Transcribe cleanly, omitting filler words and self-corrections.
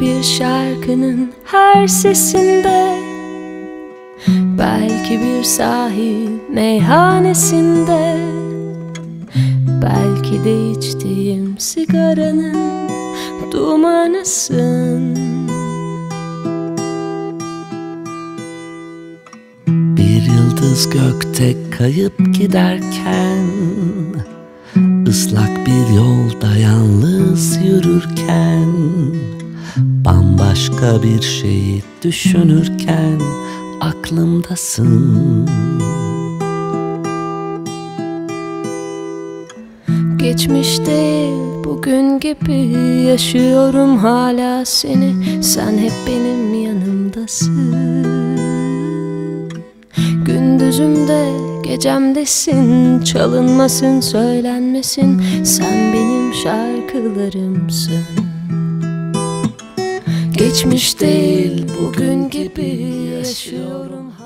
bir şarkının her sesinde, belki bir sahil meyhanesinde, belki de içtiğim sigaranın dumanısın. Bir yıldız gökte kayıp giderken, ıslak bir yolda yalnız yürürken, bambaşka bir şeyi düşünürken aklımdasın. Geçmiş değil bugün gibi yaşıyorum hala seni, sen hep benim yanımdasın. Gündüzümde gecemdesin, çalınmasın söylenmesin, sen benim şarkılarımsın. Geçmiş değil bugün gibi yaşıyorum.